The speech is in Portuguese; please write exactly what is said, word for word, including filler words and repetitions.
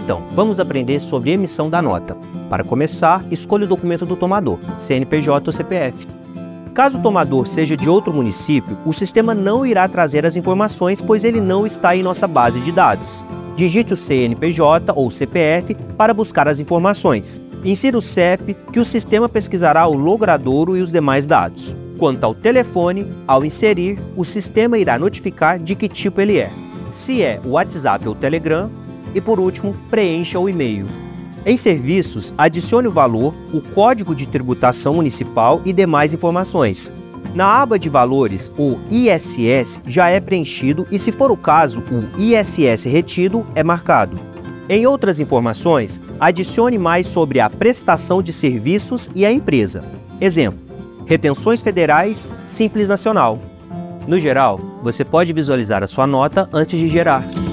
Então, vamos aprender sobre emissão da nota. Para começar, escolha o documento do tomador, C N P J ou C P F. Caso o tomador seja de outro município, o sistema não irá trazer as informações, pois ele não está em nossa base de dados. Digite o C N P J ou C P F para buscar as informações. Insira o C E P, que o sistema pesquisará o logradouro e os demais dados. Quanto ao telefone, ao inserir, o sistema irá notificar de que tipo ele é, se é o WhatsApp ou Telegram, e por último, preencha o e-mail. Em serviços, adicione o valor, o código de tributação municipal e demais informações. Na aba de valores, o I S S já é preenchido e, se for o caso, o I S S retido é marcado. Em outras informações, adicione mais sobre a prestação de serviços e a empresa. Exemplo: retenções federais, Simples Nacional. No geral, você pode visualizar a sua nota antes de gerar.